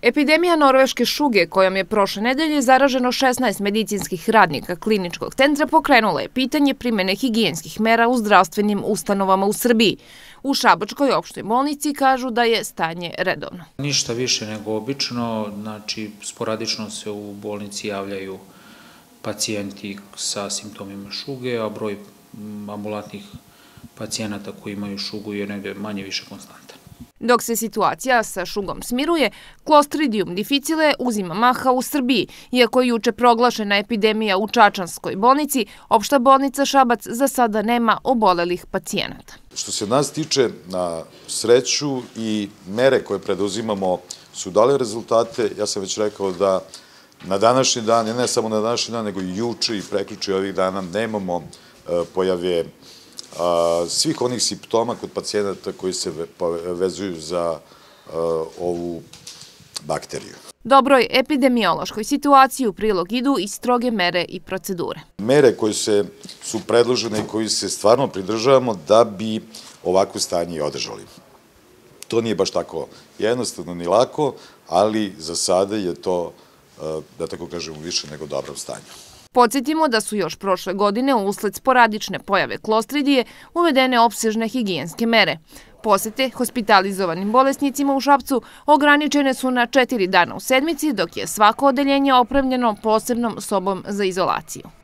Epidemija norveške šuge, kojom je prošle nedelje zaraženo 16 medicinskih radnika kliničkog centra, pokrenula je pitanje primene higijenskih mera u zdravstvenim ustanovama u Srbiji. U Šabačkoj opštoj bolnici kažu da je stanje redovno. Ništa više nego obično, znači sporadično se u bolnici javljaju pacijenti sa simptomima šuge, a broj ambulantnih pacijenata koji imaju šugu je negde manje više konstantan. Dok se situacija sa šugom smiruje, Clostridium difficile uzima maha u Srbiji. Iako je juče proglašena epidemija u Čačanskoj bolnici, opšta bolnica Šabac za sada nema obolelih pacijenata. Što se nas tiče, na sreću i mere koje preduzimamo su dale rezultate. Ja sam već rekao da na današnji dan, ne samo na današnji dan, nego i juče i prekjuče ovih dana nemamo pojave svih onih simptoma kod pacijenata koji se vezuju za ovu bakteriju. Dobroj epidemiološkoj situaciji u prilog idu i stroge mere i procedure. Mere koje su predložene i koji se stvarno pridržavamo da bi ovako stanje i održali. To nije baš tako jednostavno ni lako, ali za sada je to, da tako kažemo, više nego dobrom stanju. Podsjetimo da su još prošle godine usled sporadične pojave klostridije uvedene opsežne higijenske mere. Posete hospitalizovanim bolesnicima u Šapcu ograničene su na 4 dana u sedmici, dok je svako odeljenje opremljeno posebnom sobom za izolaciju.